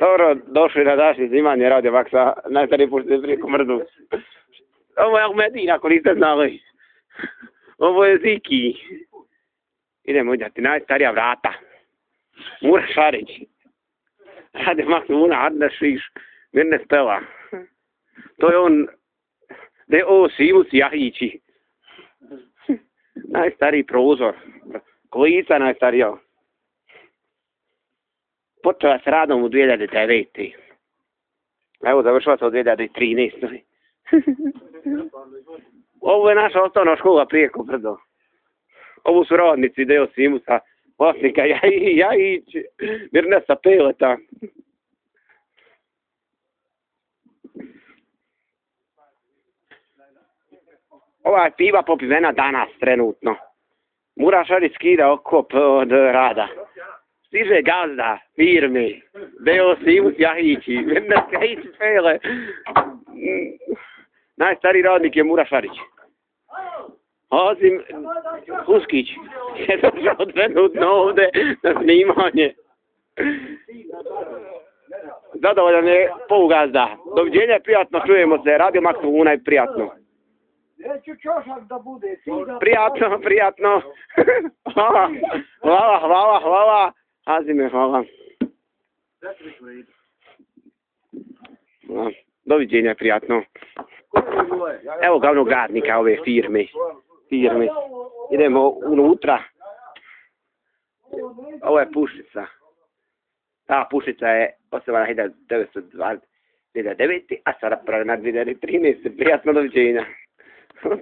Dobro, došli na današnje snimanje Radio Vaksa, najstariji puštite preko mrdu. Ovo je Ahmedin, ako niste znali. Ovo je Ziki. Idemo vidjeti, najstarija vrata. Mura Šarić. Radio Vaksa, Mura Adna Šiš, Mirne Stela. To je on, da je ovo Simus Jahići. Najstariji prozor. Kolica najstarija. Počela s radom u 2009. Evo, završila se u 2013. Ovo je naša osnovna škola Prijeko brdo. Ovo su radnici deo Simusa, vlasnika Jahić, Mirnesa Peleta. Ova je piva popivena danas, trenutno. Mura Šarić skida okop od rada. Stiže gazda, firme, deo Simus Jahići, Mirnes Jahić Pele. Najstariji radnik je Mura Šarić. Ozim Huskić je došao trenutno ovdje na snimanje. Zadovoljan je polugazda. Doviđenja, prijatno, čujemo se. Radio Maksimum je prijatno. Neću čošak da bude. Prijatno. Hvala. Azime, hvala. Doviđenja, prijatno. Evo glavnog radnika ove firme. Idemo unutra. Ovo je pušica. Ta pušica je osnovana 1929. a sada pravljena 2013. Prijatno, doviđenja.